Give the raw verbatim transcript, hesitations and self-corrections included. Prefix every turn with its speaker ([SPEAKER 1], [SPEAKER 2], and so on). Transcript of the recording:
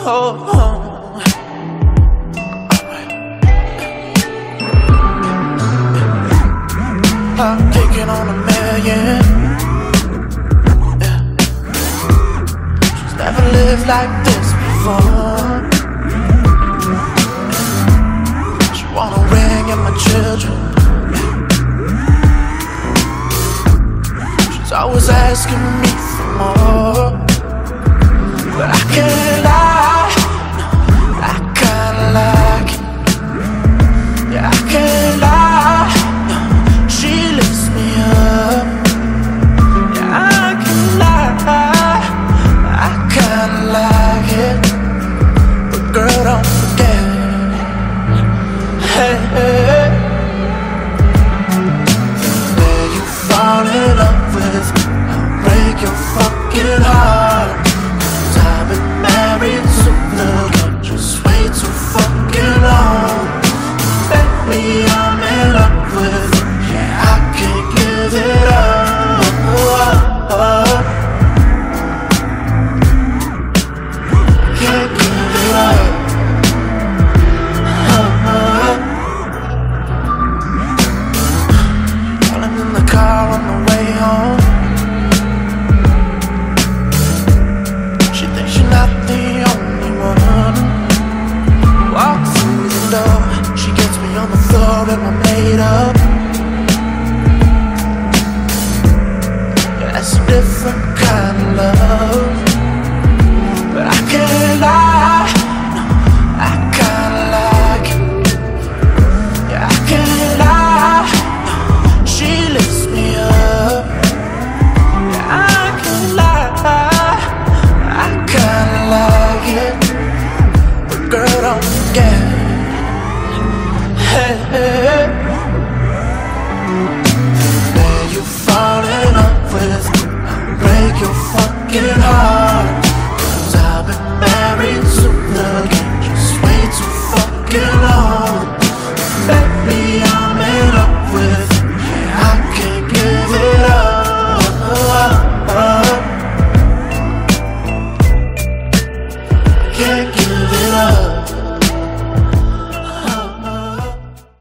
[SPEAKER 1] oh, oh. I'm taking on a million. Yeah. She's never lived like this before. Yeah. She wanna ring in my children. Yeah. She's always asking me for more, but I can't